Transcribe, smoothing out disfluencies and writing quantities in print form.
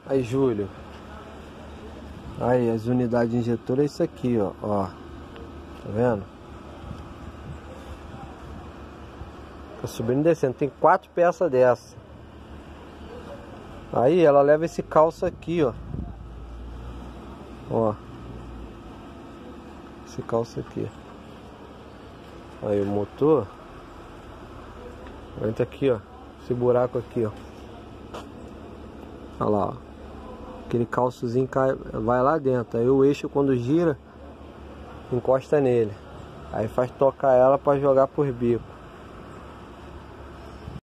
Aí, Júlio. Aí, as unidades injetoras é isso aqui, ó. Tá vendo? Tá subindo e descendo. Tem 4 peças dessa. Aí, ela leva esse calço aqui, ó. Ó. Esse calço aqui. Aí, o motor. Entra aqui, ó. Esse buraco aqui, ó. Olha lá, ó. Aquele calçozinho cai, vai lá dentro. Aí o eixo, quando gira, encosta nele. Aí faz tocar ela para jogar por bico.